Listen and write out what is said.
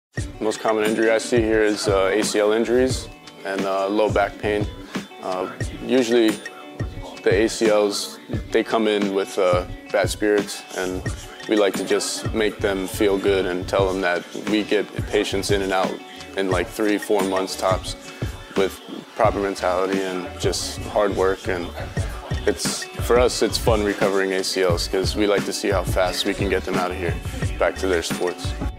Most common injury I see here is ACL injuries and low back pain. Usually the ACLs, they come in with bad spirits, and we like to just make them feel good and tell them that we get patients in and out in like 3-4 months tops with proper mentality and just hard work. And for us, it's fun recovering ACLs because we like to see how fast we can get them out of here back to their sports.